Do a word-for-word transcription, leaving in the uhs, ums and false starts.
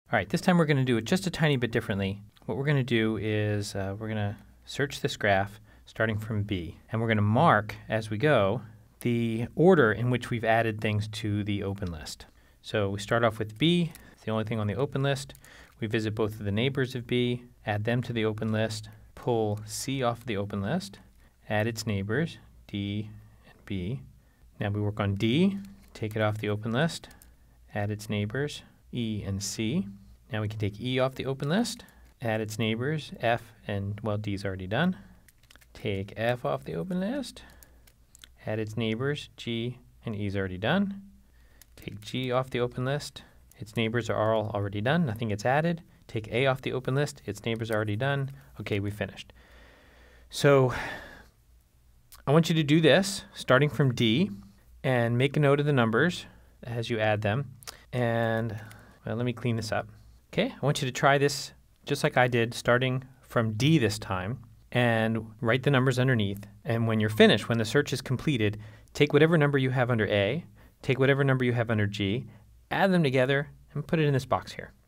All right, this time we're going to do it just a tiny bit differently. What we're going to do is uh, we're going to search this graph starting from B, and we're going to mark as we go the order in which we've added things to the open list. So we start off with B, it's the only thing on the open list. We visit both of the neighbors of B, add them to the open list, pull C off the open list, add its neighbors, D and B. Now we work on D, take it off the open list, add its neighbors, E and C. Now we can take E off the open list, add its neighbors, F and, well, D's already done. Take F off the open list, add its neighbors, G and E's already done. Take G off the open list, its neighbors are all already done, nothing gets added. Take A off the open list, its neighbors are already done. Okay, we finished. So I want you to do this starting from D and make a note of the numbers as you add them. And well, let me clean this up. Okay, I want you to try this just like I did, starting from D this time, and write the numbers underneath. And when you're finished, when the search is completed, take whatever number you have under A, take whatever number you have under G, add them together, and put it in this box here.